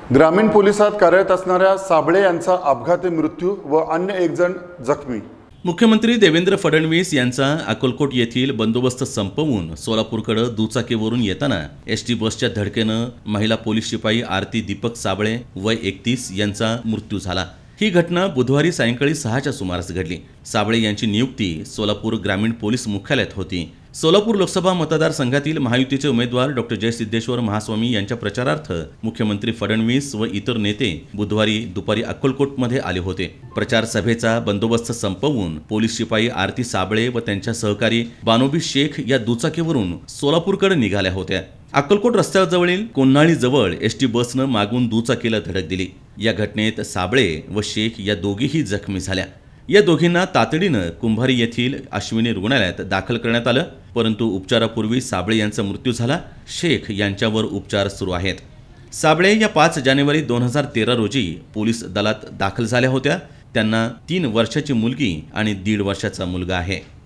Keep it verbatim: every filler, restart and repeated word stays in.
ग्रामीण पोलिसात कार्यरत असणाऱ्या साबळे यांचा अपघाती मृत्यू व अन्य एक जण जखमी। मुख्यमंत्री देवेंद्र फडणवीस यांचा अक्कलकोट येथील बंदोबस्त संपवून सोलापूरकडे दुचाकीवरून येताना एस टी बसच्या धडकेनं महिला पोलीस शिपाई आरती दीपक साबळे वय एकतीस यांचा मृत्यू झाला। ही घटना बुधवारी सायंकाळी सहाच्या सुमारास घडली। साबळे यांची नियुक्ती सोलापूर ग्रामीण पोलीस मुख्यालयात होती। सोलापूर लोकसभा मतदारसंघातील महायुतीचे उमेदवार डॉक्टर जयसिद्धेश्वर महास्वामी यांच्या प्रचारार्थ मुख्यमंत्री फडणवीस व इतर नेते बुधवारी दुपारी अक्कलकोटमध्ये आले होते। प्रचार सभेचा बंदोबस्त संपवून पोलीस शिपाई आरती साबळे व त्यांच्या सहकारी बानोबी शेख या दुचाकीवरून सोलापूरकडे निघाल्या होत्या। अक्कलकोट रस्त्याजवळील कोन्हाळी जवळ एस टी बसनं मागून दुचाकीला धडक दिली। या घटनेत साबळे व शेख या दोघीही जखमी झाल्या। या दोघींना तातडीनं कुंभारी येथील अश्विनी रुग्णालयात दाखल करण्यात आलं, परंतु उपचारापूर्वी साबळे यांचा मृत्यू झाला। शेख यांच्यावर उपचार सुरू आहेत। साबळे या पाच जानेवारी दोन हजार तेरा रोजी पोलीस दलात दाखल झाल्या होत्या। त्यांना तीन वर्षाची मुलगी आणि दीड वर्षाचा मुलगा आहे।